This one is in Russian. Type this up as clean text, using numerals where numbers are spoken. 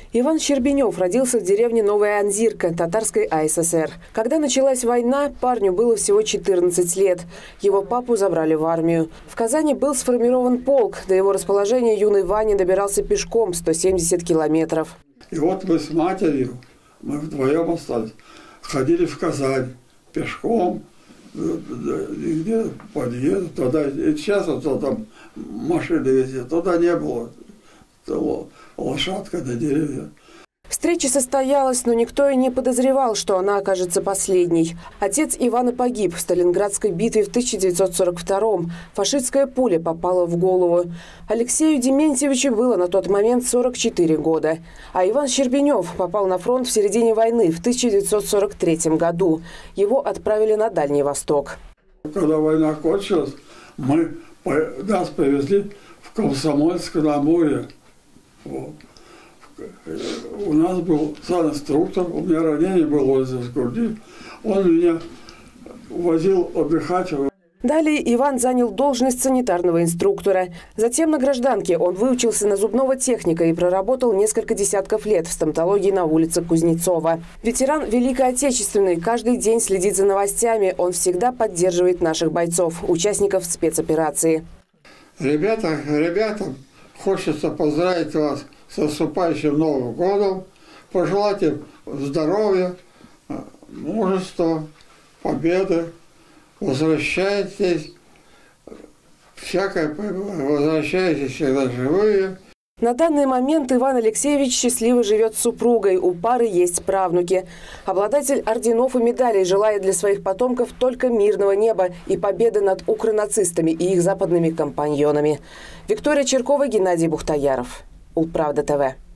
Иван Щербинев родился в деревне Новая Анзирка Татарской АССР. Когда началась война, парню было всего 14 лет. Его папу забрали в армию. В Казани был сформирован полк. До его расположения юный Ваня добирался пешком 170 километров. И вот мы с матерью, мы вдвоем остались, ходили в Казань пешком, где подъезд, туда, и сейчас вот там машины везде, туда не было, лошадка на деревья. Встреча состоялась, но никто и не подозревал, что она окажется последней. Отец Ивана погиб в Сталинградской битве в 1942-м. Фашистская пуля попала в голову. Алексею Дементьевичу было на тот момент 44 года. А Иван Щербинев попал на фронт в середине войны в 1943 году. Его отправили на Дальний Восток. Когда война кончилась, нас повезли в Комсомольск-на-Амуре. Вот. У нас был санинструктор, у меня ранение было из груди. Он меня возил отдыхать. Далее Иван занял должность санитарного инструктора. Затем на гражданке он выучился на зубного техника и проработал несколько десятков лет в стоматологии на улице Кузнецова. Ветеран Великой Отечественной, каждый день следит за новостями. Он всегда поддерживает наших бойцов, участников спецоперации. Ребятам хочется поздравить вас с наступающим Новым годом, пожелать им здоровья, мужества, победы. Возвращайтесь, возвращайтесь всегда живые. На данный момент Иван Алексеевич счастливо живет с супругой. У пары есть правнуки. Обладатель орденов и медалей желает для своих потомков только мирного неба и победы над укронацистами и их западными компаньонами. Виктория Черкова, Геннадий Бухтаяров. Улправда ТВ.